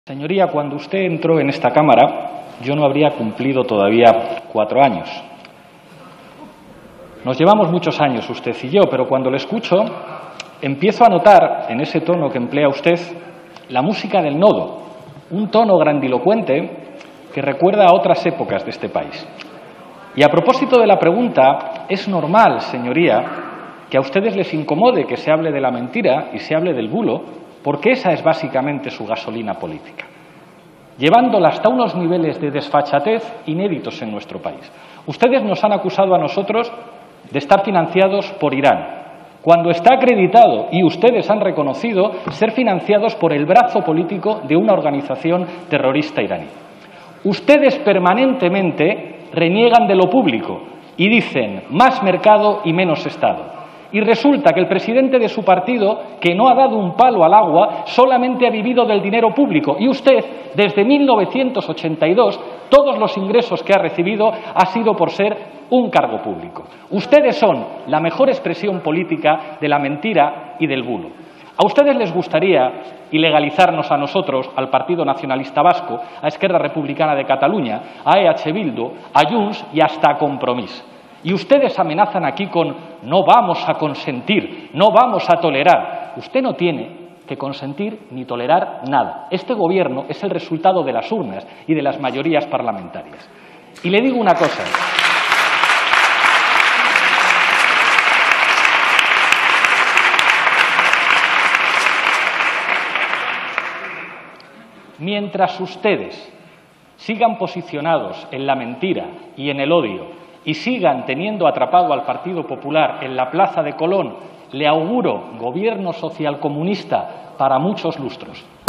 Señoría, cuando usted entró en esta Cámara, yo no habría cumplido todavía 4 años. Nos llevamos muchos años, usted y yo, pero cuando le escucho, empiezo a notar, en ese tono que emplea usted, la música del nodo, un tono grandilocuente que recuerda a otras épocas de este país. Y a propósito de la pregunta, es normal, señoría, que a ustedes les incomode que se hable de la mentira y se hable del bulo, porque esa es básicamente su gasolina política, llevándola hasta unos niveles de desfachatez inéditos en nuestro país. Ustedes nos han acusado a nosotros de estar financiados por Irán, cuando está acreditado, y ustedes han reconocido, ser financiados por el brazo político de una organización terrorista iraní. Ustedes permanentemente reniegan de lo público y dicen más mercado y menos Estado. Y resulta que el presidente de su partido, que no ha dado un palo al agua, solamente ha vivido del dinero público. Y usted, desde 1982, todos los ingresos que ha recibido ha sido por ser un cargo público. Ustedes son la mejor expresión política de la mentira y del bulo. A ustedes les gustaría ilegalizarnos a nosotros, al Partido Nacionalista Vasco, a Esquerra Republicana de Cataluña, a EH Bildu, a Junts y hasta a Compromís. Y ustedes amenazan aquí con no vamos a consentir, no vamos a tolerar. Usted no tiene que consentir ni tolerar nada. Este Gobierno es el resultado de las urnas y de las mayorías parlamentarias. Y le digo una cosa. Mientras ustedes sigan posicionados en la mentira y en el odio y sigan teniendo atrapado al Partido Popular en la Plaza de Colón, le auguro gobierno socialcomunista para muchos lustros.